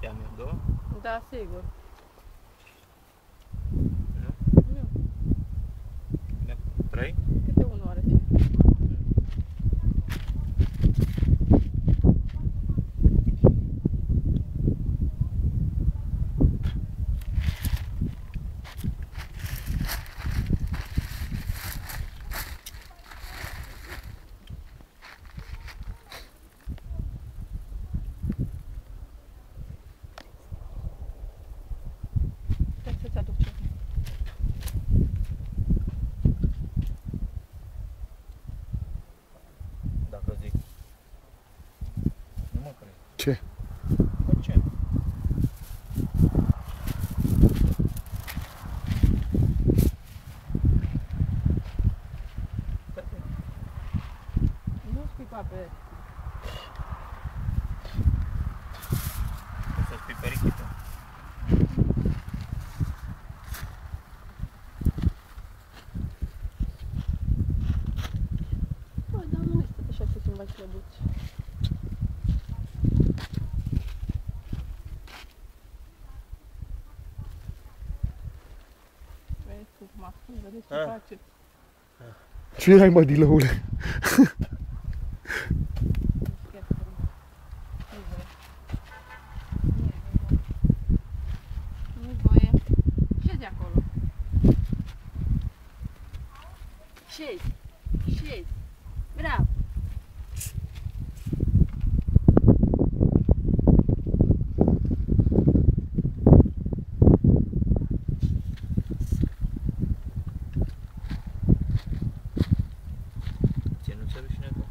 Stăteam eu, două? Da, sigur. Nu? Nu. Da, 3? Câte unul are fi? Stai să-ți aduc ceva. Dacă zic. Nu mă cred. Ce? Bă, ce? Nu scuipa pe... O să spui perichită. Bă, dar nu este așa puțin mai slăbuți. Vezi cum acum, vedeți ce face. Ce ai, mă, dilăule? Nu-i voie. Șezi acolo. Șezi. Șezi. Bravo. Ție nu ți-e rușine?